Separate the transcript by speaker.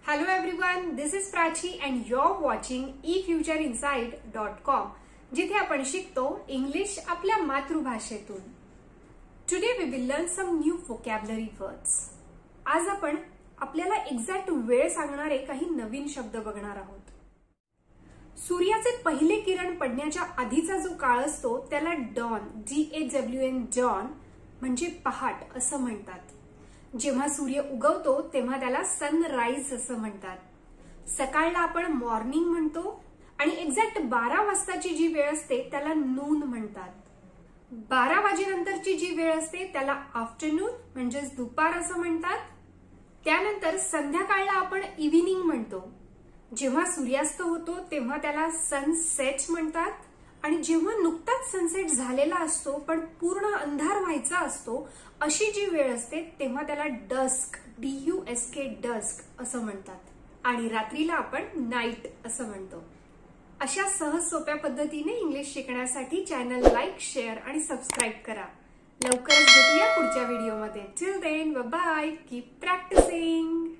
Speaker 1: Hello everyone, this is Prachi and you're watching efutureinside.com जिथे आपण शिकतो इंग्लिश आपल्या मातृभाषेतून. Today we will learn some new vocabulary words. आज आपण आपल्याला एक्झॅक्ट वेळ सांगणारे काही नवीन शब्द बघणार आहोत. सूर्याचे पहिले किरण पडण्याच्या आधीचा जो काळ असतो त्याला डॉन DAWN डॉन म्हणजे पहाट असं म्हणतात. जेव्हा सूर्य उगवतो तेव्हा त्याला सनराइज असं म्हणतात. सकाळला आपण मॉर्निंग म्हणतो आणि एक्झॅक्ट 12 वाजताची जी वेळ असते त्याला नून म्हणतात. 12 वाजेनंतरची जी वेळ असते त्याला आफ्टरनून म्हणजेच दुपार असं म्हणतात. त्यानंतर संध्याकाळला आपण इव्हिनिंग म्हणतो. जेव्हा सूर्यास्त होतो तेव्हा त्याला सनसेट म्हणतात आणि जेव्हा नुकताच सनसेट झालेला असतो पण पूर्ण अंधार व्हायचा असतो अशी जी वेळ असते तेव्हा त्याला डस्क DUSK डस्क असं म्हणतात आणि रात्रीला आपण नाईट असं म्हणतो. अशा सहज सोप्या पद्धतीने इंग्लिश शिकण्यासाठी चॅनल लाईक, शेअर आणि सबस्क्राईब करा. लवकरच भेटूया पुढच्या व्हिडिओमध्ये. Till then bye, keep practising.